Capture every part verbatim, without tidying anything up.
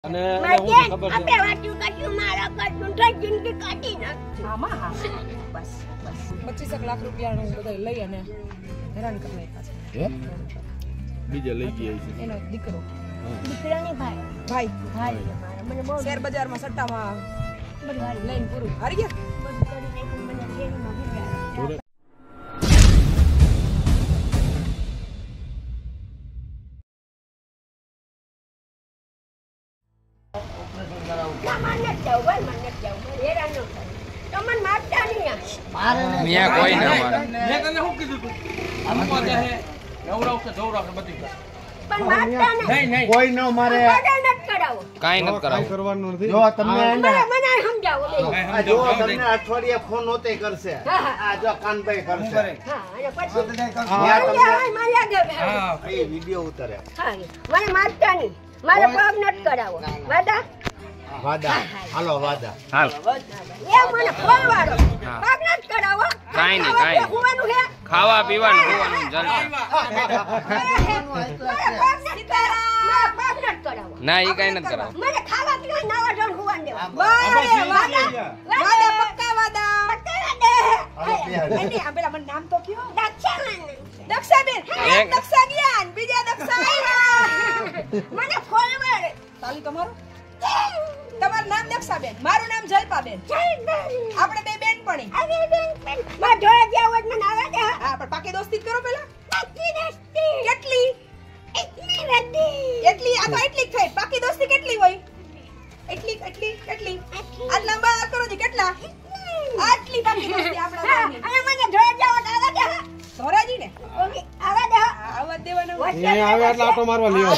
અને હું ખબર છે આપણે વાટ્યું કાટ્યું મારા કાટ્યું તો જિંદગી કાઢી નાખી આમાં હા બસ બસ પચીસ લાખ રૂપિયા નું બધા લઈ અને હેરાન કરી નાખ્યા છે હે બીજે લઈ ગયા છે એનો દીકરો દીકરાની ભાઈ ભાઈ ભાઈ મારા મને બહુ શેર બજારમાં સટ્ટામાં બધું હારી લઈને પૂરું હારી ગયા બધું કરી નાખ્યું મને શેરમાં ભૂલ્યા કોઈ ન મારે કાઈ નથી કરાવવું કરવાનું નથી જો તમને મને સમજાવો જો તમને અઠવાડિયે ફોન હોતે કરશે આ જો કાનભાઈ કરશે હા અને પછી હા માર્યા એ વિડિયો ઉતારે હા મને મારતા નહીં મારે પગ નટ કરાવો વાદા વાદા હાલો વાદા હાલ એ મને ફોલવાડો પગ નટ કરાવો કાઈ નહીં કાઈ હોવાનું છે ખાવા પીવાનું હોવાનું જલસા ના ઈ કાઈ નથી કરાવો મને ખાવા પીવા નવા જણ હોવાનું દેવા વાદા વાદા પક્કા વાદા પક્કા વાદા એની આ પેલા મને નામ તો કયો દક્ષાબેન દક્ષાબેન દક્ષા ગયા બીજા દક્ષા આવ્યા મને ફોલવાડ તાલી તમારો તમારું નામ દક્ષાબેન મારું નામ જલપાબેન આપણે બે બેનપણી અરે બેનપણ માં જોયા ગયા હોય મને આવે છે હા પણ પાકી દોસ્તી કરો પેલા પાકી દોસ્તી કેટલી એટલી વધી એટલી આ તો એટલી થઈ પાકી દોસ્તી કેટલી હોય એટલી એટલી કેટલી આ લંબા કરો જી કેટલા આટલી પાકી દોસ્તી આપડા અને મને જોયા ગયા હોય આવે છે ધોરાજી ને ઓકે આવા દે આવા દેવાનો એ આવે એટલે આટો મારવા લ્યો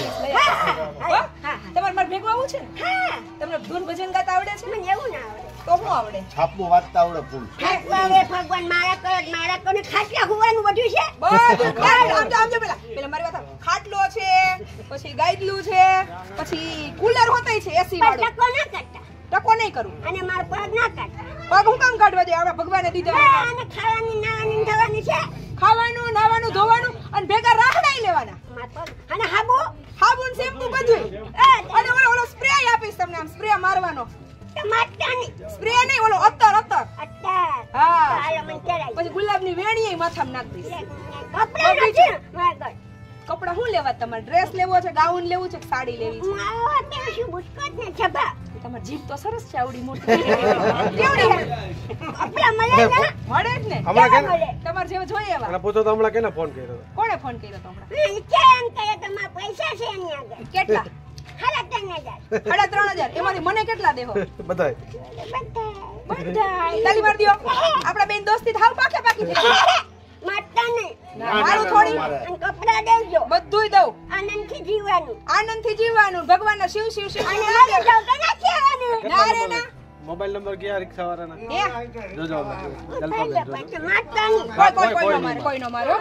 હા તમાર માર ભેગું આવું છે હા તમને ધૂન ભજન ગાતા આવડે છે મને એવું ના આવડે તો શું આવડે છાપું વાંચતા આવડે ફૂલ હવે ભગવાન મારા કરો મારા કોને ખાટલા હોવાનું બધું છે બધું આમ આમ પેલા પેલા મારી વાત ખાટલો છે પછી ગાઈડલું છે પછી કુલર હોતય છે એસી વાળો ટકો ના કાઢતા ટકો નહીં કરું અને માર પગ ના કાઢતા પગ હું કામ કાઢવા દે આપણે ભગવાને દીધા અને ખાવાની નાવાની થવાની છે ખાવાનું નાવાનું ધોવાનું અને ભેગા રાખડાઈ લેવાના અને હાબુ હાબુ ને શેમ્પુ બધું અને ઓલો ઓલો સ્પ્રે આપીશ તમને આમ સ્પ્રે મારવાનો ટમાટાની સ્પ્રે નહીં ઓલો અત્તર અત્તર અત્તર હા હાલો મને ચડાઈ પછી ગુલાબની વેણીએ માથામાં નાખ દઈશ કપડા નથી માગડ કપડા હું લેવા તમારે ડ્રેસ લેવો છે ગાઉન લેવું છે કે સાડી લેવી છે માવા તે શું બુસ્કટ ને છબા તમાર જીભ તો સરસ છે આવડી મોટી કેવડી આપલા મળે ને મળે જ ને હમણાં કે તમાર જેવો જોઈએ એવા અને પૂછો તો હમણાં કેને ફોન કર્યો તો કોણે ફોન કર્યો તો હમણાં કેમ કરે તમાર પૈસા છે એની આગળ કેટલા સાડા ત્રણ હજાર સાડા ત્રણ હજાર એમાંથી મને કેટલા દેહો બધાય બધાય તાલી માર દિયો આપડા બેન દોસ્તી થાવ પાકે પાકી થઈ મારતા નહીં મારું થોડી અને કપડા દેજો બધુંય દઉં આનંદથી જીવવાનું આનંદથી જીવવાનું ભગવાનના શિવ શિવ શિવ અને આને જાવ તો ના કહેવાનું ના રે ના મોબાઈલ નંબર ગયા રિક્ષા વાળાના જોજો જલપાબેન મારતા નહીં કોઈ કોઈ કોઈ નો મારે કોઈ નો મારો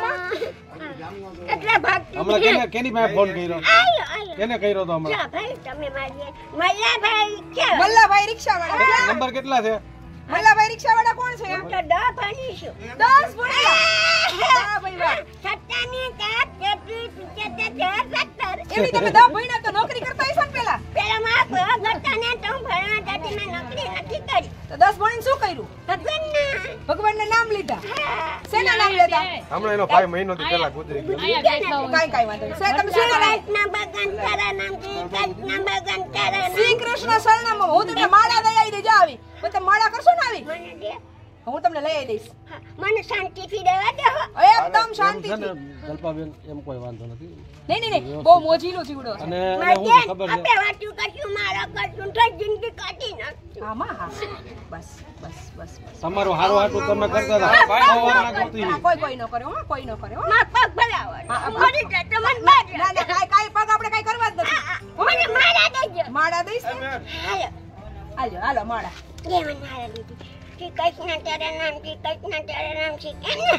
કેટલા ભાગ હમણાં કેને કેની પાસે ફોન કર્યો આયો આયો કેને કર્યો તો હમણાં ભાઈ તમે મારી મલ્લાભાઈ કે મલ્લાભાઈ રિક્ષા વાળા નંબર કેટલા છે મલ્લાભાઈ રિક્ષા વાળા કોણ છે હું તો દસ ભણી છું દસ ભણી હા ભાઈ વાહ સત્તાની કાટ તેત્રીસ પિચોતેર સત્તર એવી તમે દસ ભણ્યા તો નોકરી કરતા હશો ને પેલા પેલા માં ભણતા ને તો ભણવા જતી મેં નોકરી નથી કરી તો દસ ભણીને શું કર્યું ભગવાનના ભગવાનના નામ લીધા શેના નામ લીધા હમણાં એનો ભાઈ મહિનો થી પેલા ગુજરી ગયો કાઈ કાઈ વાંધો નહીં તમે શું કૃષ્ણ ભગવાન તારા નામ કી કૃષ્ણ ભગવાન તારા નામ શ્રી કૃષ્ણ શરણમ હું તમને માળા દઈ આવી દેજો આવી તો તમે માળા કરશો ને આવી મને દે હું તમને લઈ દઈશ મને શાંતિથી રહેવા દે એકદમ શાંતિથી જલપાબેન એમ કોઈ વાંધો નથી નહીં નહીં નહીં બહુ મોજીલો જીવડો અને હું ખબર છે આપણે વાટ્યું કાટ્યું મારા કાટ્યું તો જિંદગી કાઢી નાખી આમાં હા બસ બસ બસ તમારું હારું હાટું તમે કરતા હતા કોઈ કોઈ ન કરે હો કોઈ ન કરે હો માર પગ ભલાવડ મરી જાય તો મને માર ના ના કાઈ કાઈ પગ આપણે કાઈ કરવા જ નથી મને મારા દેજો માળા દઈશ ને હાલો હાલો હાલો માળા લે મને માળા દીધી કૃષ્ણ તારા નામ કી કૃષ્ણ તારા નામ કી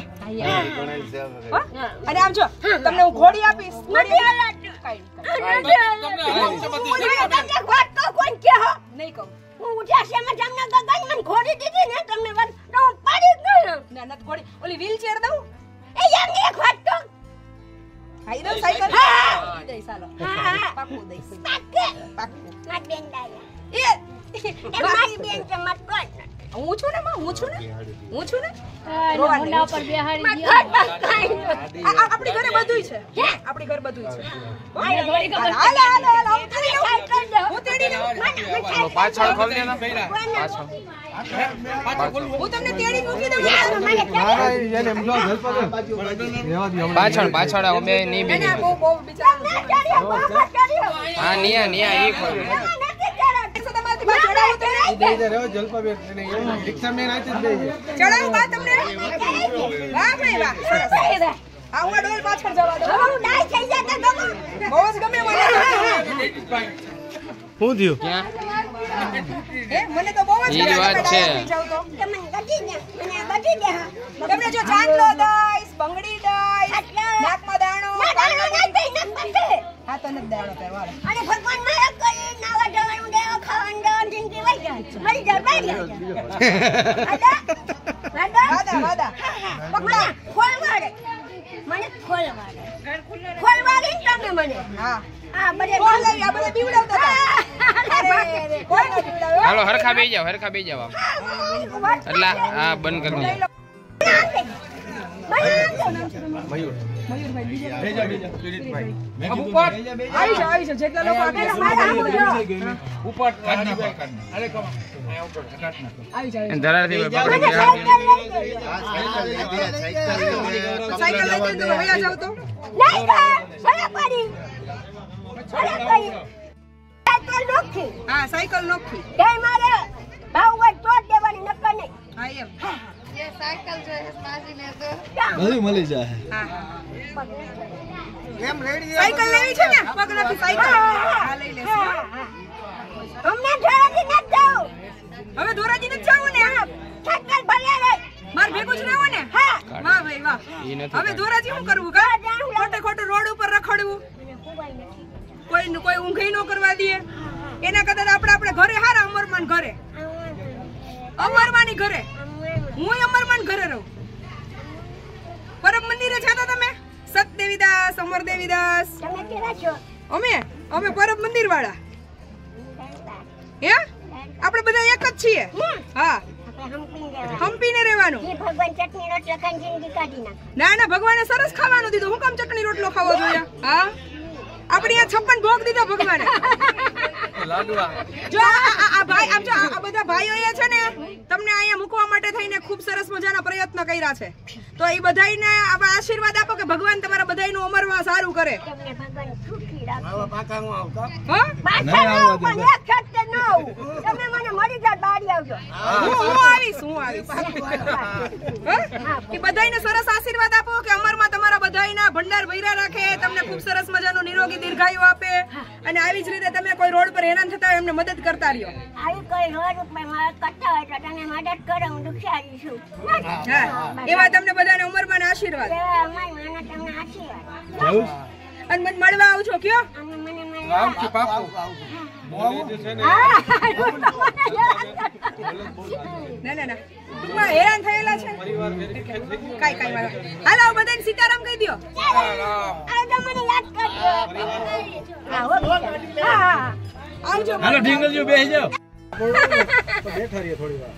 અને આમ જો તમને હું ઘોડી આપીશ ઘોડી હાલત કઈ તમને વાત તો કોણ કે હો નહીં કહું હું ઉજાસે માં તમને ગગન મને ઘોડી દીધી ને તમને વાત તો પાડી ગયો ના ના ઘોડી ઓલી વ્હીલચેર દઉં એ યાર એક વાત તો આઈ દો સાયકલ હા દઈ સાલો હા પાકું દઈશ પાકે પાકું માર બેન એ મારી બેન છે મત કોણ હું છું ને માં હું છું ને હું છું ને રોવાના પર બેહાડી ગયો આપણી ઘરે બધુંય છે આપણી ઘર બધુંય છે હાલ હાલ હાલ હું તેડી લઉં પાછળ ખોલ દે ને પાછળ હું તમને તેડી મૂકી દઉં પાછળ પાછળ અમે નહીં બે બહુ બહુ બિચારા હા નિયા નિયા ઈ ખોલ ચડાવું બા તમને વાહ ભાઈ વાહ આવા ડોલ પાછળ જવા દો હું ડાઈ થઈ જતા તો બહુ જ ગમે મને શું થયું ક્યાં એ મને તો બહુ જ ઈ વાત છે તમને ગજી દે મને ગજી દે તમને જો ચાંદલો દઈશ બંગડી દઈશ નાકમાં દાણો દાણો નાખી નાખતે હા તો નત દાણો પહેરવાનો અને ભગવાન મારા કરી નાવા જવાનું દેવો ખાવાનું દેવાનું જિંદગી વઈ જાય મરી જાય મરી જાય આદા આદા આદા પકડા ખોલ મારે મને ખોલ મારે ખોલ મારે તમે મને હા આ બધે ખોલ લઈ આ બધે બીવડાવતા હતા અરે અરે કોઈ ન બીવડાવે હાલો હરખા બેહી જાવ હરખા બેહી જાવ એટલે આ બંધ કરી દે મયુર મયુરભાઈ બીજા બેજા બેજા કિરીટભાઈ ઉપર આવી જાવ આવી જાવ જેટલા લોકો આપે ઉપર કાઢના કાઢના અરે કમ આયા ઉપર કાઢના આવી જાવ ધરાથી સાયકલ લઈ દે તો વયા જાવ તો નહીં ભલે પડી ભલે પડી સાયકલ નોખી હા સાયકલ નોખી કે મારે ભાવ વટ તોડ દેવાની નકર નહીં હા એમ ये साइकिल जो है माजी ने तो બધું મળી જાય હા એમ રેડી સાયકલ લેવી છે ને પગનાથી સાયકલ હા લઈ લેશું અમને ધોરાજી ન જાવ હવે ધોરાજી ન જાવ ને સાયકલ ભલે રે માર ભેગું જ રહેવો ને હા વાહ ભાઈ વાહ હવે ધોરાજી શું કરવું કા ખોટે ખોટે રોડ ઉપર રખડવું કોઈ કોઈ ઊંઘઈ ન કરવા દે એના કરતા આપણે આપણે ઘરે હારા અમરમાન ઘરે અમરમાની ઘરે હું અમરમાન ઘરે રહું પરમ મંદિરે જાતા તમે સતદેવીદાસ અમરદેવીદાસ તમે કેરા છો અમે અમે પરમ મંદિર વાળા હે આપણે બધા એક જ છીએ હા હંપીને રહેવાનું ભગવાન ચટણી રોટલો ખાઈને જિંદગી કાઢી નાખ ના ના ભગવાને સરસ ખાવાનું દીધું હું કામ ચટણી રોટલો ખાવો જોઈએ હા આપણે આ છપ્પન ભોગ દીધા ભગવાને લાડવા જો આ ભાઈ આમ જો આ બધા ભાઈઓ છે ને તમને અહીંયા મૂકવા માટે થઈને ખૂબ સરસ મજાના પ્રયત્ન કર્યા છે તો એ બધાયને આવા આશીર્વાદ આપો કે ભગવાન તમારા બધાયનું અમરમાં સારું કરે તમને ભગવાન સુખી રાખે આવા પાકા હું આવતા હા પાકા ન પણ એક છત ન આવું તમે મને મળી જાત બારી આવજો હું હું આવીશ હું આવીશ હા કે બધાયને સરસ આશીર્વાદ આપો કે અમરમાં તમારા બધાયના ભંડાર ભર્યા રાખે તમને ખૂબ સરસ મજાનું નિરોગી દીર્ઘાયુ આપે અને આવી જ રીતે તમે કોઈ રોડ પર હેરાન થતા હોય એમને મદદ કરતા રહ્યો આવી કોઈ રોડ ઉપર મદદ કરતા હોય તો તમે મદદ કરો હું દુખિયારી છું હા એવા તમને બધાને ઉંમરમાં આશીર્વાદ અમારી માના તમને આશીર્વાદ અને મને મળવા આવજો કયો મને મળવા આવજો પાપો ના ના ના તું હેરાન થયેલા છે કાઈ કાઈ વાળા હાલો બધાને સીતારામ કહી દયો આ તમને યાદ કરજો હા હા આવજો હાલો ઢીંગલજો બેસી જાઓ બેઠા રહીએ થોડી વાર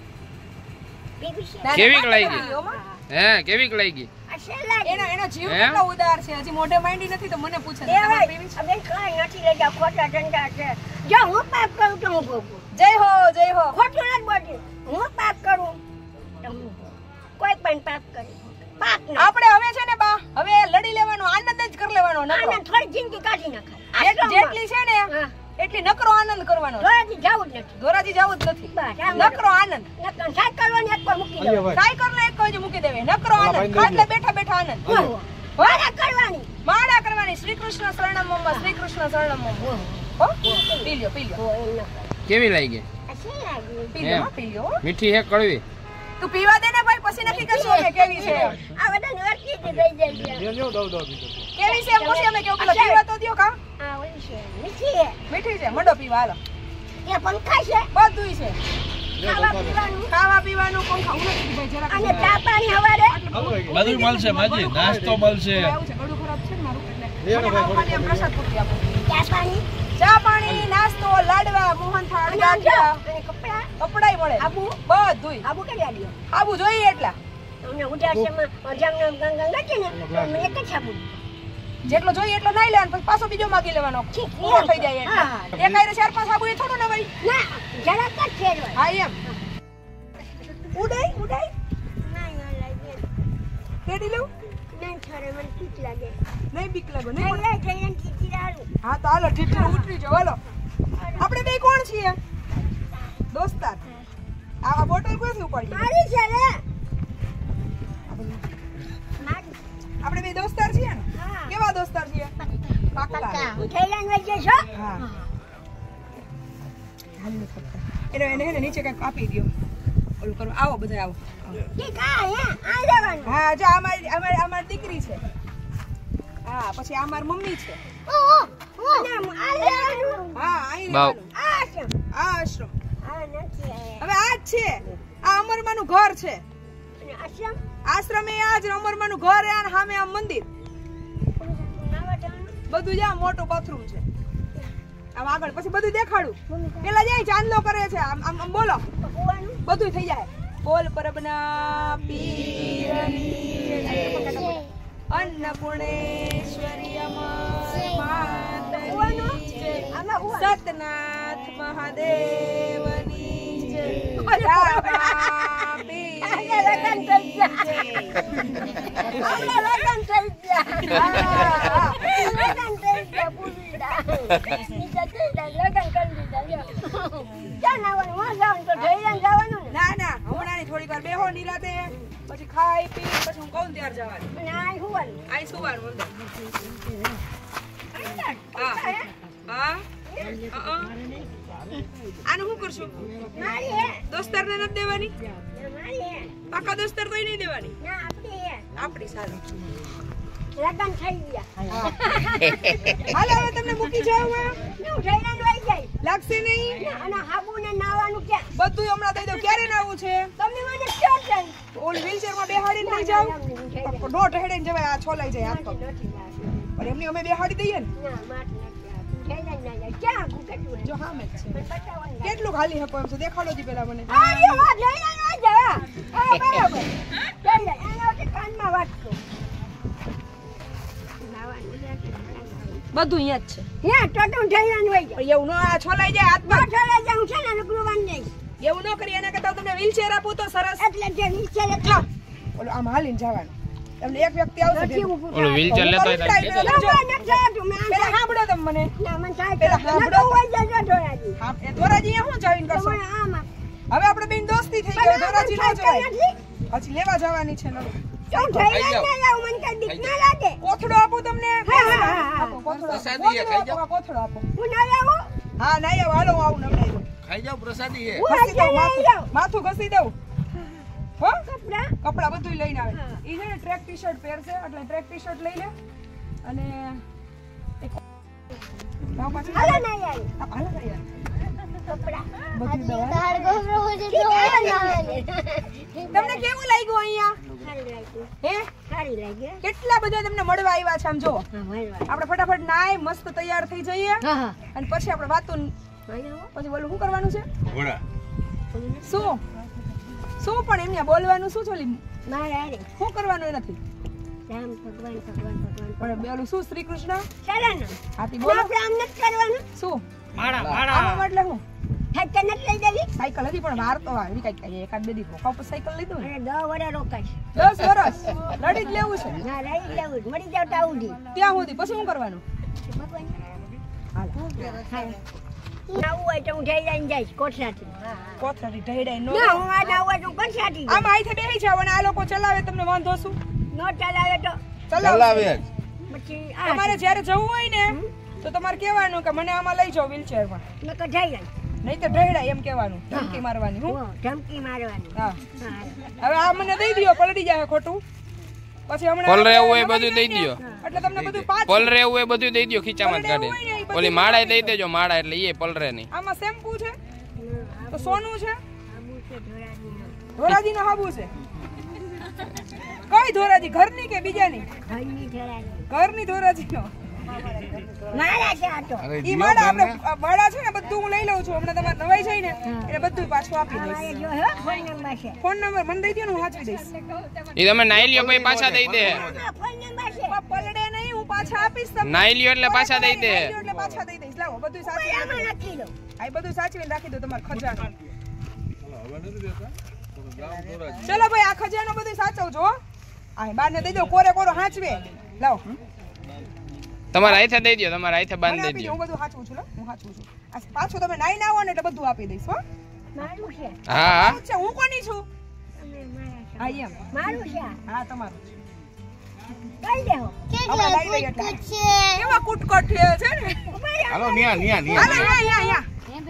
કેવીક લાગી હે કેવીક લાગી એનો એનો જીવ કેટલો ઉદાર છે હજી મોઢે માંડી નથી તો મને પૂછે તમારે પીવી છે બેન કાઈ નથી લઈ જા ખોટા ધંધા છે જો હું પાપ કરું તો હું ભોગવું જય હો જય હો ખોટું નથી બોલતી હું પાપ કરું તો હું કોઈ પણ પાપ કરે પાપ ન આપણે હવે છે ને બા હવે લડી લેવાનો આનંદ જ કરી લેવાનો નકરો આનંદ થોડી જિંદગી કાઢી નાખાય જેટલી છે ને એટલી નકરો આનંદ કરવાનો ધોરાજી જાવું જ નથી ધોરાજી જાવું જ નથી નકરો આનંદ નકરો સાયકલ ને એક પર મૂકી દે સાયકલ ને એક પર મૂકી દેવે નકરો આનંદ ખાટલે બેઠા બેઠા આનંદ માળા કરવાની માળા કરવાની શ્રી કૃષ્ણ શરણમ મમ શ્રી કૃષ્ણ શરણમ મમ હો પી લ્યો પી લ્યો કેવી લાગી પી લ્યો પી લ્યો મીઠી હે કડવી તું પીવા દે ને ભાઈ પછી નક્કી કરશું અમે કેવી છે આ બધાને વર્કી દે દઈ જાય લેજો દો દો કેવી છે એમ પછી અમે કેવું પેલા પીવા તો દ્યો કા આ ઓલી છે મીઠી છે મીઠી છે મંડો પીવા હાલો એ પંખા છે બધુંય છે ખાવા પીવાનું ખાવા પીવાનું પંખા ઉને ભાઈ જરા અને ચા પાણી હવારે બધું મળશે માજી નાસ્તો મળશે આવું છે ગળું ખરાબ છે ને મારું એટલે પ્રસાદ પૂરી આપો ચા પાણી ચા પાણી ચટણી નાસ્તો લાડવા મોહનથાળ ગાંઠિયા અને કપડા કપડાય મળે આબુ બધુંય આબુ કેટલા લ્યો આબુ જોઈએ એટલા અમને ઉજાસમાં અજામના ગંગા છે ને તો અમે એક જ આબુ જેટલો જોઈએ એટલો નાઈ લેવાનો પછી પાછો બીજો માગી લેવાનો પૂરો થઈ જાય એટલે હા. એક આયરે ચાર પાંચ આબુ એ થોડું ને ભાઈ ના જરાક જ ફેરવાય હા એમ ઉડાઈ ઉડાઈ ના ના લાગે કેડી લઉં ના છોરે મને ઠીક લાગે નહીં બીક લાગો નહીં નહીં લે જઈને ઠીક લાગુ હા તો હાલો ઠીક છે ઉતરી જાઓ હાલો આપણે બે કોણ છીએ દોસ્તાર આ બોટલ કોઈથી ઉપાડી મારી છે રે મારી આપણે બે દોસ્તાર છીએ ને હા કેવા દોસ્તાર છીએ પાક્કા થેલાન વજે છો હા એને એને એને નીચે કાંઈક આપી દ્યો ઓલું કરો આવો બધા આવો ઠીક આ હે આ જવાનું હા જો અમારી અમારી અમારી દીકરી છે હા પછી આ મારી મમ્મી છે ઓ ઓ ના આ લેવાનું હા અહીં બાવ. રહેવાનું. આ છે આ આશ્રમ આ નથી આ હવે આ જ છે આ અમરમાનું ઘર છે અને આશ્રમ આશ્રમ એ આ જ અમરમાનું ઘર એ અને સામે આ મંદિર નાવા જવાનું બધું જ્યાં મોટું પથરું છે આમ આગળ પછી બધું દેખાડું પેલા જાય ચાંદલો કરે છે આમ આમ આમ બોલો હોવાનું બધું થઈ જાય બોલ પરબના પીરની અન્નપૂર્ણેશ્વરી અમર માતની જય. આમાં હોવાનું સતનાથ મહાદેવની જય. રામા પીરની લગન થઈ ગયા જય. આમાં લગન થઈ ગયા હા લગન થઈ ગયા પૂરીડા નીચે થઈ લગન કરી દીધા લ્યો ક્યાં નાવાનું માં જવાનું તો જઈને જવાનું ને ના ના હમણાં થોડીક વાર બેહો નિરાતે પછી ખાઈ પી પછી હું કહું ત્યારે જવાનું અને આ હોવાનું આઈ સુવાનું અંદર. હા હા અ, અ. આનું શું કરશું મારી હે દોસ્તારને નથી દેવાની મારી હે પાકા દોસ્તાર તો નહીં દેવાની ના આપણી હે આપણી સારું લગન થઈ ગયા હાલો હવે તમને મૂકી જાવ હું જઈને લઈ જાય લાગશે નહીં અને હાબુ ને નાવાનું ક્યાં બધું હમણાં દઈ દો ક્યારે નાવું છે તમે મને ક્યાં જાય ઓલી વ્હીલચેર માં બેહાડીને લઈ જાવ ડોટ હેડીને જવાય આ છોલાઈ જાય હાથ પગ નથી લાગતું. પણ એમની અમે બેહાડી દઈએ ને ના માટ નથી આવતું. જઈને ના જાય ક્યાં આખું કેટલું જો હા મેં છે પણ બતાવવાનું કેટલું ખાલી હકો એમ છે દેખાડો દી પેલા મને આ યો આ જઈને ના જાય હા બરાબર જઈને આના વખતે કાનમાં વાટકો બધું અહીંયા જ છે હે તો તું જઈને વઈ જા પણ એવું ન આ છોલાઈ જાય હાથ પગ પાછળ જાઉં છે ને લુગડું બાંધી એવું ન કરી એના કરતા હું તમને વ્હીલચેર આપું તો સરસ એટલે જે નીચે એટલે ઓલું આમ હાલીને જવાનું તમને એક વ્યક્તિ આવશે નથી ભેગું. ઊભું ઓલું વ્હીલચેર લેતો હોય ટ્રાય તો કરો. ના, ના, નથી આવતું. મેં આમ પેલા સાંભળો તમે મને ના, મને થાય પેલા તો. સાંભળો. નકર હોય જજો ધોરાજી. હા એ ધોરાજી અહીંયા શું જાવીને કરશો તમારે આમ આમ. હવે આપણે બેન દોસ્તી થઈ ગઈ પણ ધોરાજી ન આમ થાય તો જવાય નથી. પછી લેવા જવાની છે નડું તો જઈને જ ના જાઉં, મને કાંઈ બીક ના લાગે. કોથળો આપું તમને હા, હા, હા, હા. આપો, કોથળો આપો. પ્રસાદી એ ખાઈ કોથળો આપો, કોથળો આપો હું ના લાવું? હા નહીં આવો હાલો હું આવું નવડાવી દઉં ખાઈ જાવ પ્રસાદી એ હું ઘસી દઉં આજે લઈ માથું જાઉં. માથું ઘસી દઉં હો કપડાં? કપડા બધું લઈને આવે હા. ઈ છે ને ટ્રેક ટી શર્ટ પહેરશે એટલે ટ્રેક ટી શર્ટ લઈ લે અને એક લાવ પાછું. હાલો ના યાર. હા, હાલો ને યાર. કપડાં. બધી દવા. ઠીક છે, ના. તમને કેવું લાગ્યું અહીંયા સારી લાગી. હે સારી લાગી. કેટલા બધા તમને મળવા આવ્યા છે આમ જો હા, મળવા. આપણે ફટાફટ નાય મસ્ત તૈયાર થઈ જઈએ હા, હા. અને પછી આપણે વાતો પછી બોલું શું કરવાનું છે ઘોડા શું શું પણ એમને બોલવાનું શું ચોલી મારે હારે. શું કરવાનું એ નથી રામ ભગવાન ભગવાન ભગવાન પણ બોલું શું શ્રી કૃષ્ણ ચાલો હાથી ને બોલો આપણે આમ નથી કરવાનું. શું માળા આમાં એટલે હું થાક કે નથી લઈ દેવી. સાયકલ હતી પણ વાર તો આવી કઈક કઈ એકાદ બે દી રોકાવ પછી સાયકલ લીધું ને અને દસ વડે રોકાશ. દસ વર્ષ લડી જ લેવું છે ના લઈ લેવું જ. મળી જાવ તો આવું ત્યાં સુધી પછી શું કરવાનું ભગવાન હાલ નાવું હોય તો હું જઈ જઈને જઈશ કોઠાથી. કોથરાથી ઢેડાઈ નો ના હું આ નાવું હોય તો હું કોઠાથી જઈશ. આમ આઈથી બેસી જાવ અને આ લોકો ચલાવે તમને વાંધો શું નો ચલાવે તો ચલાવે પછી આ તમારે જ્યારે જવું હોય ને તો તમારે કહેવાનું કે મને આમાં લઈ જાઓ વ્હીલચેરમાં નકર જઈ જાય. નહીં તો ઢેડાઈ એમ કહેવાનું ધમકી મારવાની હું હો, ધમકી મારવાની. હા હા. હવે આ મને દઈ દ્યો પલટી જાય ખોટું પછી હમણાં પલરે એવું હોય બધું દઈ દ્યો એટલે તમને બધું પાછું પલરે એવું હોય બધું દઈ દ્યો ખીચામાં જ કાઢી ઓલી માળા દઈ દેજો માળા એટલે એ પલરે નહીં આમાં શેમ્પુ છે તો સોનું છે આબુ છે ધોરાજીનો. ધોરાજી નો હાબુ છે કઈ ધોરાજી ઘરની કે બીજાની ઘરની ધોરાજી. ઘરની ધોરાજી નો મારા છે આ તો ઈ માળા આપણે માળા છે ને બધું હું લઈ લઉં છું હમણાં તમારે નવાઈ જાય ને એટલે બધું પાછું આપી દઈશ આ જો હે ફોન નંબર છે ફોન નંબર મને દઈ દો ને હું સાચવી દઈશ ઈ તમે નાઈ લ્યો પછી પાછા દઈ દે આ ફોન નંબર છે પણ પલડે નહીં હું પાછા આપીશ તમને નાઈ લ્યો એટલે પાછા દઈ દે નાઈ લ્યો એટલે પાછા દઈ દઈશ લાવો બધું સાચવી આમાં નાખી દો આ બધું સાચવીને રાખી દો તમારો ખજાનો ચલો ભાઈ આ ખજાનો બધું સાચવજો આ બાર ને દઈ દો કોરે કોરો હાંચવે લાવો તમારા હાથે દઈ દો તમારા હાથે મને બાંધી આપી દો દો હું બધું સાચવું છું લો હું સાચવું છું આ પાછો તમે નાઈ ના આવો ને એટલે બધું આપી દઈશ હો મારું છે હા હા અચ્છા હું કોની છું તમે મારા છો. હા એમ મારું છે આ. હા તમારું કઈ દેહો આપણે લઈ લઈએ એટલે કેવા કુટકટ છે છે ને હાલો ન્યા ન્યા ન્યા હાલો યા યા યા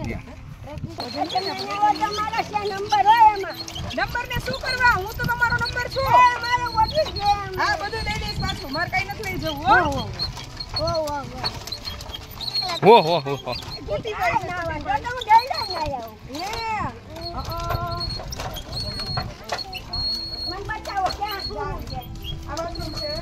તમારા છે નંબર હોય એમાં નંબર ને શું કરવા હું તો તમારો નંબર છું એ મારો બધું છે એમાં. હા બધું દઈ દઈશ પાછું મારે કઈ નથી લઈ જવું હો ઓ ઓ ઓ હો હો હો હો કેટલી પડી ના આવે તો હું જઈ લઉં ના આવું એ અ મને બતાવો ક્યાં શું છે આ બાથરૂમ છે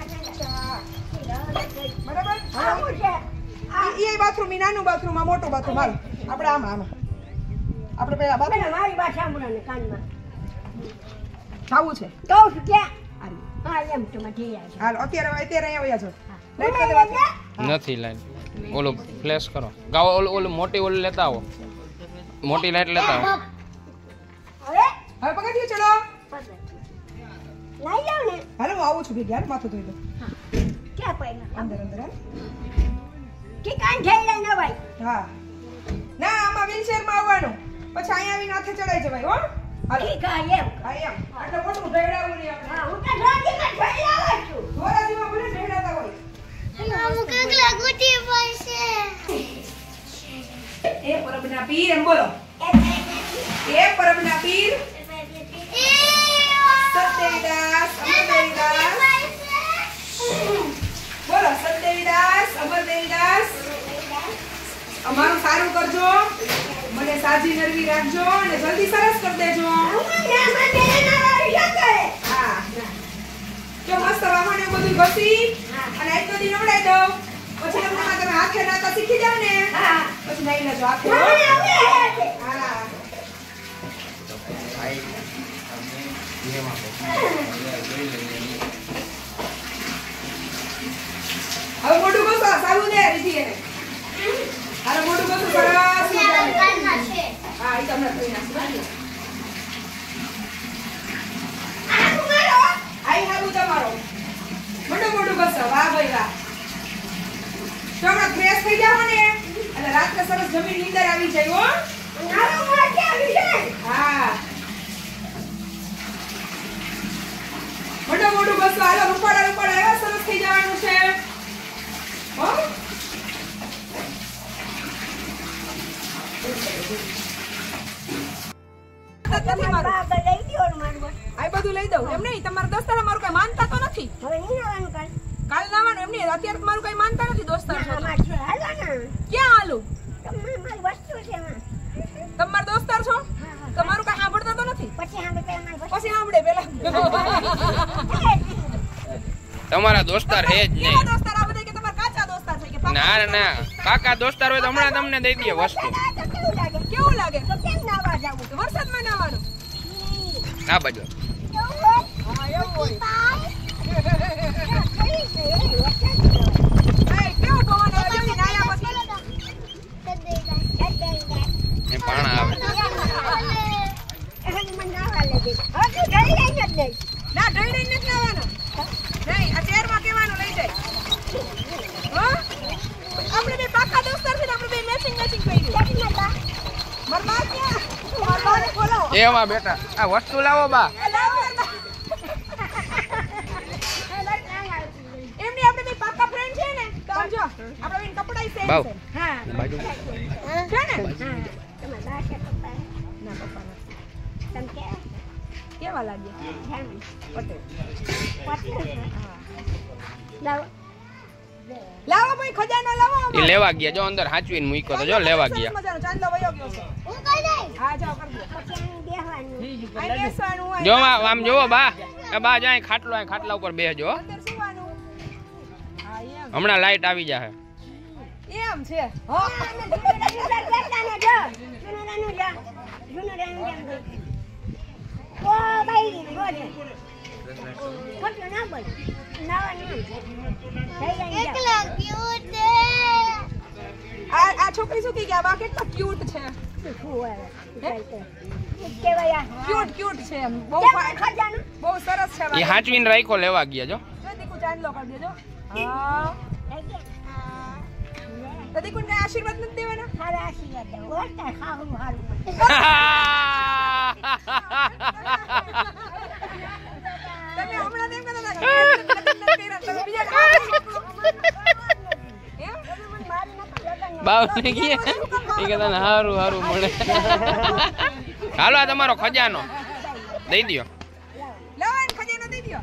બરાબર આ શું છે ઈ ઈ બાથરૂમ ઈ નાનું બાથરૂમ આ મોટું બાથરૂમ હાલ આપણે આમાં આમાં આપણે પેલા બાથરૂમ મને મારી વાત સાંભળો ને કાનમાં ખાવું છે કહું છું ક્યાં હાલ હા એમ તો માં જઈ આવ્યા હાલ અત્યારે અત્યારે અહીંયા વયા છો છે લાઈટ કરી દે બાથરૂમ નથી લાઈટ ઓલું ફ્લેશ કરો ગાવ ઓલું ઓલું મોટી ઓલું લેતા આવો મોટી લાઈટ લેતા આવો હવે હવે પકડ્યું ચલો લઈ જાવ ને હાલો હું આવું છું ભેગી હાલ માથું ધોઈ દો ક્યાં પૈના અંદર અંદર હાલ ઠીકાણ થઈ જાય ને ભાઈ હા ના આમાં વ્હીલચેરમાં આવવાનું પછી અહીંયા આવીને હાથે ચડાઈ જવાય હો હાલો ઠીક આ એમ હા એમ એટલે મોટું ઢેડાવું નહીં આપણે હા હું તો રોજીમાં થઈ આવું છું ધોરાજીમાં ભલે ઢેડાતા હોય એ પરબના પીર એમ બોલો એ પરબના પીર સતદેવીદાસ અમરદેવીદાસ બોલો સતદેવીદાસ અમરદેવીદાસ અમારું સારું કરજો મને સાજી નરવી રાખજો અને જલ્દી સરસ કરી દેજો હા જો મસ્ત વાહન એવું બધું ઘસી અને એક બધી નવડાઈ દઉં પછી તમને માં તમે હાથે નાતા શીખી જાવ ને પછી નહીં લેજો હાથે હો. હા હવે મોઢું ઘસો સાબુ દે રીધી એને હાલો મોઢું ઘસો સરસ મજાનું. હા ઈ તમને થઈ નાખી આઈ હાબુ તમારો મોઢું મોઢું ઘસો વાહ ભાઈ વાહ તો હમણાં ફ્રેશ થઈ જાવ ને એટલે રાત્રે સરસ જમીન નીંદર આવી જાય હો હા મોઢું મોઢું ઘસો હાલો રૂપાડા રૂપાડા એવા સરસ થઈ જવાનું છે હો નથી મારું આ બધું લઈ દઉં એમ નહીં તમારા દોસ્તાર મારું કઈ માનતા તો નથી કાલ નાવાનું એમ નહીં અત્યારે મારું કઈ માનતા નથી દોસ્તાર છો તો. ક્યાં હાલું તમારા દોસ્તાર છો તમારું કઈ સાંભળતા તો નથી પછી સાંભળે પેલા તમારા દોસ્તાર હે જ કેવા નહીં દોસ્તાર આ બધા કે તમારા કાચા દોસ્તાર છે કે પાકા? ના ના કાકા દોસ્તાર હોય તો હમણાં તમને દઈ દે વસ્તુ કેવું લાગે વરસાદમાં નાવાનું આ બાજુ હા એવું હોય એ કેવું પવન આવે જલ્દી નાયા પછી એ પાણા આવે ના ડઈ ડઈ નથી નાવાનું નહીં આ ચેરમાં કેવાનું લઈ જાય હો આપણે બે પાકા દોસ્તાર છે ને આપણે બે મેચિંગ મેચિંગ થઈ ગયું મરમા ક્યાં મરમાને બોલાવો એ એમાં બેટા આ વસ્તુ લાવો બા એમની આપણે બે પાકા ફ્રેન્ડ છે ને તો આમ જો આપણે બેન કપડાઈ સેમ બાવ. છે હા બાજુ છે ને ના પપ્પા નથી કેવા લાગે પટેલ લાવો ભાઈ ખજાનો લાવો એ લેવા ગયા જો અંદર હાચવીને મૂક્યો તો જો લેવા ગયા મજાનો ચાંદલો વયો ગયો છે હા જાઓ કરી દો આ બેસવાનું હોય જો આ- આમ જોવો બા એ બા જાય ખાટલો આ ખાટલા ઉપર બેસજો અંદર સુવાનું હા એમ હમણાં લાઈટ આવી જાહે એમ છે હો ઓ બાઈ બોલે ખોટું ના બોલ નાવા ના એકલા ક્યુટ છે આ આ છોકરી શું કે આ બા કેટલા ક્યુટ છે કેવાય ક્યુટ ક્યુટ છે એમ બહુ ખજાનું બહુ સરસ છે એ હાચવીને રાખ્યો લેવા ગયા જો જો દીકુ ચાંદલો કરી દેજો હા તો દીકુ ને આશીર્વાદ નથી દેવાના સારા આશીર્વાદ દે ઓટા ખાવું હારું તમે હમણાં તેમ કહેતા હતા તમે બીજા બાવ ને ગયા એ કહેતા ને હારું હારું મળે હાલો આ તમારો ખજાનો દઈ દ્યો લાવન ખજાનો દઈ દ્યો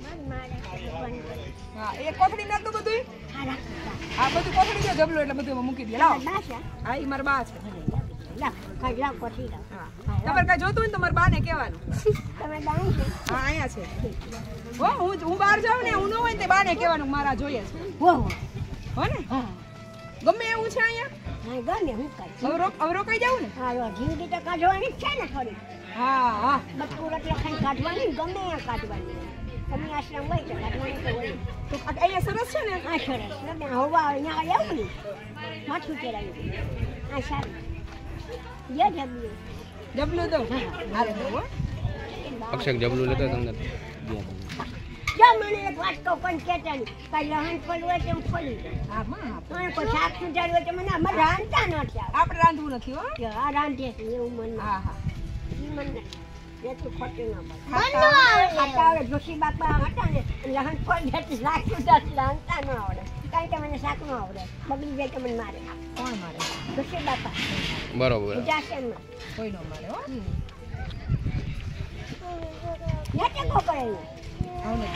હા એ કોથળી નાખ દો બધું આ બધું કોથળી દો જબલો એટલે બધું મૂકી દે લાવો હા ઈ મારા બા છે લાવ ખજલા કોઠી લાવ હા તમારે કઈ જોતું હોય ને તમારા બાને કહેવાનું તમે દાણ છે હા અહીંયા છે હો હું હું બહાર જાઉં ને હું ન હોય ને તે બાને કહેવાનું મારા જોઈએ છે હો હો ને હા ગમે એવું છે અહીંયા હા ગમે હું કઈ હવે રોક હવે રોકાઈ જાવ ને હા જીવડી તો કાઢવાની જ છે ને થોડી હા હા બટકું રટલા ખાઈ કાઢવાની ગમે ત્યાં કાઢવાની તમે આશ્રમ હોય તો કાઢવાની તો હોય તો અહીંયા સરસ છે ને આ સરસ ને હવા અહીંયા આવું ને માથું ચેરાવી આ સારું જે જમ્યું જબલું દો હારે દો હો અક્ષય જબલું લેતો તમને જો મને એક વાત કહું પણ કેતા નહીં કઈ લહણ ફોલવું હોય તેમ ફોલી દે હા માં પણ કોઈ શાક સુધારવું હોય તો મને અમારે રાંધતા નથી આપણે રાંધવું નથી હો જો આ રાંધે છે એવું મન હા હા ઈ મન એટલું ખોટું ના પડે ખાતા ખાતા આવડે જોશી બાપા હતા ને લહણ ફોલ જતી શાક સુધાર રાંધતા ન આવડે કારણ કે મને શાક ન આવડે બગડી જાય તો મને મારે કોણ મારે જોશી બાપા બરોબર જાસનમાં કોઈ નો મારે હો નેટકો કરેલું આવને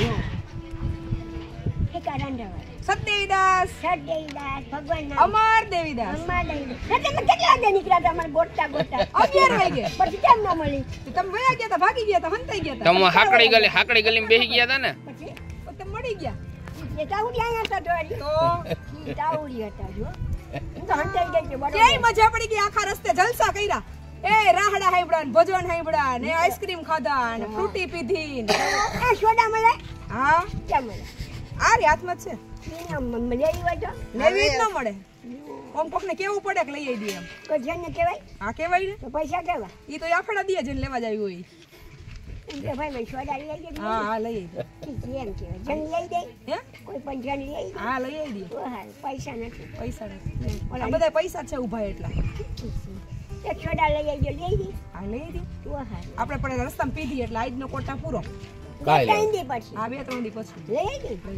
ઠીકા રાંધવા સત્યદાસ સદેદાસ ભગવાન અમર દેવીદાસ અમાર દઈ તમે કેટલા વાગે નીકળ્યા હતા અમારે ગોટતા ગોટતા અગિયાર વાગે પછી કેમ ન મળી તમે વયા ગયા તા ભાગી ગયા તા હંતાઈ ગયા તા તમે હાકડી ગલી હાકડી ગલીમાં બેસી ગયા હતા ને પછી તો તમે મળી ગયા એ તાઉડી આયા હતા થોડી તો ઈ તાઉડી હતા જો હું તો હંતાઈ ગઈ છું કેવી મજા પડી ગઈ આખા રસ્તે જલસા કર્યા એ રાહડા હાઈબડા ને ભજન હાઈબડા ને આઈસ્ક્રીમ ખાધા ને ફ્રૂટી પીધી ને આ સોડા મળે હા કેમ મળે આ રે હાથમાં જ છે ઈ મળે ઈ વાજો લેવી જ ન મળે ઓમ કોકને કેવું પડે કે લઈ આવી દે એમ કોઈ જણને કહેવાય હા કેવાય ને તો પૈસા કેવા ઈ તો આફડા દે જેને લેવા જાય હોય એમ કે ભાઈ ભાઈ સોડા લઈ આવી હા હા લઈ આવી દે એમ કહેવાય જણ લઈ દે હે કોઈ પણ જણ લઈ દે હા લઈ આવી દે તો હા પૈસા નથી પૈસા નથી આ બધા પૈસા છે ઉભા એટલા એક સોડા લઈ આવી લઈ દે હા લઈ આવી દે તો હા આપણે પણ રસ્તામાં પીધી એટલે આજનો કોટા પૂરો ત્રણ દી પછી હા બે ત્રણ દી પછી લઈ આવી દે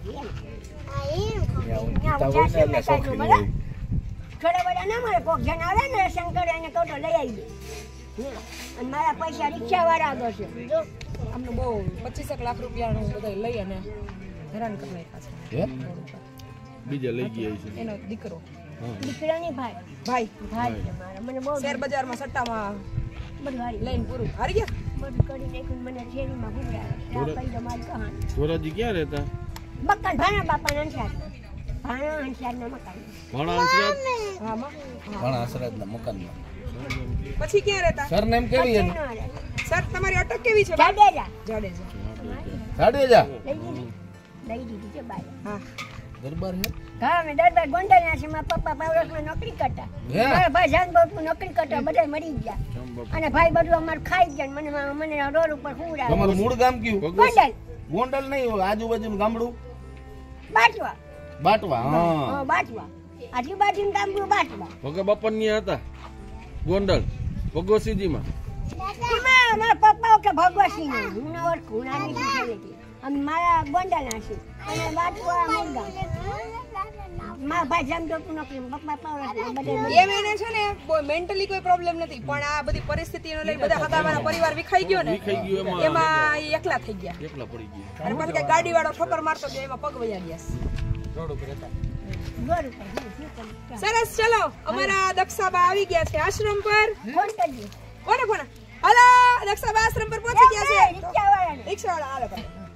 થોડા બધા ના મળે કોક જણ આવે ને શંકર એને કહું તો લઈ આવી દે અને મારા પૈસા રિક્ષા વાળા આગળ છે અમને બહુ પચીસેક લાખ રૂપિયાનું બધા લઈ અને હેરાન કરી નાખ્યા છે બીજા લઈ ગયા છે એનો દીકરો દીકરાની ભાઈ ભાઈ ભાઈ છે મારા મને બહુ શેર બજારમાં સટ્ટામાં બધું હારી લઈને પૂરું હારી ગયા બધું કરી નાખ્યું મને શેરીમાં ગુંડાવે કઈ દો મારી કહાની ધોરાજી ક્યાં રહેતા મકાન ભાણા બાપા અંશાર ભાણા અંશાર ના મકાન ભાણા અંશરાજ હા માં ઘણા હસરતના મકાનમાં પછી ક્યાં રહેતા સરનેમ કેવી એનું સર તમારી અટક કેવી છે જાડેજા જાડેજા જાડેજા લઈ દીધી લઈ દીધી છે બાય હા દરબાર હે હા મેં દરબાર ગોંડલ ના છે મારા પપ્પા પાવરસમાં નોકરી કરતા હે? મારા ભાઈ જાનબાપુ નોકરી કરતા બધા મરી ગયા અને ભાઈ બધું અમારું ખાઈ ગયા મને મને રોડ ઉપર હુંરાવે તમારું મૂળ ગામ કયું ગોંડલ ગોંડલ નહીં આજુબાજુનું ગામડું બાટવા બાટવા હા હા બાટવા આજુબાજુનું ગામડું બાટવા ભગા બાપા ની હતા ગોંડલ ભગવસીજીમાં એમાં મારા પપ્પા કે ભગવતસિંહ હું ના ઓળખું નાની દીકરી અમે મારા ગોંડલ ના છે અને બાટવા મુરગામ મારા ભાઈ જામજોતું નોકરી પપ્પા પાવરસમાં બધા એમ એને છે ને મેન્ટલી કોઈ પ્રોબ્લેમ નથી પણ આ બધી પરિસ્થિતિનો લઈ બધા હગાવાના પરિવાર વિખાઈ ગયો ને વિખાઈ ગયો એમાં. એમાં ઈ એકલા થઈ ગયા એકલા પડી ગયા અને પછી કઈ ગાડી વાળો ઠોકર મારતો ગયો એમાં પગ વયા ગયા ઘર ઉપર હું શું કરું સરસ ચલો અમારા દક્ષાબા આવી ગયા છે આશ્રમ પર ફોન કરજો કોને ફોન હાલો દક્ષાબા આશ્રમ પર પહોંચી ગયા છે રિક્ષાવાળાને રિક્ષાવાળા હાલો કરો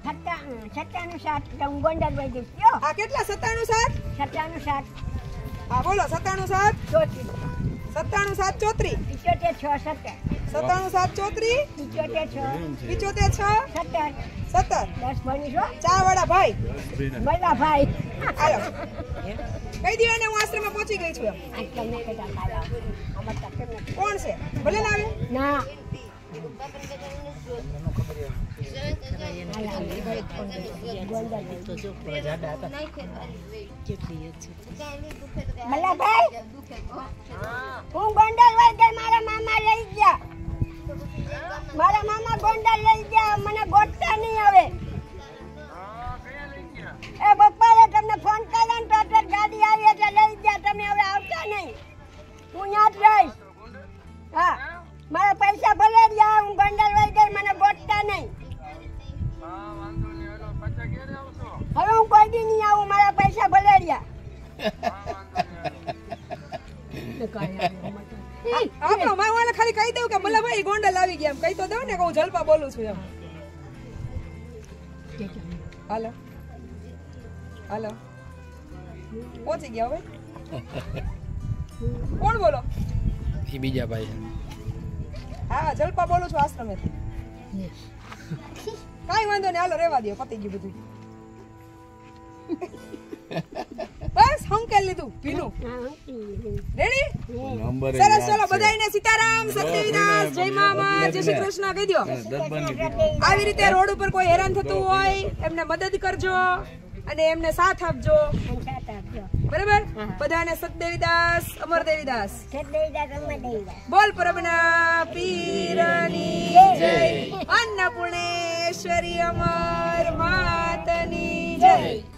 સત્તાણું સત્તાણું સાત તો હું ગોંડલ વઈ જઈશ યો આ કેટલા સત્તાણું સાત સત્તાણું સાત હા બોલો સત્તાણું સાત ચોત્રીસ સત્તાણું સાત ચોત્રીસ પિચોતેર છ સત્તર સત્તાણું સાત ચોત્રીસ પિચોતેર છ પિચોતેર છ સત્તર સત્તર દસ ભણીશો ચા વાળા ભાઈ મજા ભાઈ હાલો કઈ દીવા ને હું આશ્રમમાં પહોંચી ગઈ છું એમ આ તમને કદા ખાવા અમાર તક નથી કોણ છે ભલે ના આવે ના મલ્લાભાઈ હું ગોંડલ વઈ ગઈ મારા મામા લઈ ગયા મારા મામા ગોંડલ લઈ ગયા મને ગોતતા નહીં હવે એ બપ્પાએ તમને ફોન કર્યો ને તો અત્યારે ગાડી આવી એટલે લઈ ગયા તમે હવે આવતા નહીં હું ત્યાં જ રહીશ હા મારા પૈસા ભલે રહ્યા હું ગોંડલ વઈ ગઈ મને ગોતતા નહીં હવે હું કોઈ દી નહીં આવું મારા પૈસા ભલે રહ્યા આપણો મારવાને ખાલી કહી દઉં કે મલ્લાભાઈ ગોંડલ આવી ગયા એમ કહી તો દઉં ને કે હું જલપા બોલું છું એમ હાલો હાલો પહોંચી ગયા હવે કોણ બોલો એ બીજા ભાઈ છે હા જલપા બોલું છું આશ્રમેથી કાઈ વાંધો નહીં હાલો રેવા દો પતી ગયું બધું બસ હંકેલ લીધું ભીનું રેડી નંબર સરસ ચલો બધાયને સીતારામ સત્યવિનાશ જય મામા જય શ્રી કૃષ્ણ કહી દો આવી રીતે રોડ ઉપર કોઈ હેરાન થતું હોય એમને મદદ કરજો અને એમને સાથ આપજો બરાબર બધાને સતદેવીદાસ અમરદેવીદાસ બોલ પરબના પીરની જય અન્નપૂર્ણેશ્વરી અમર માતની જય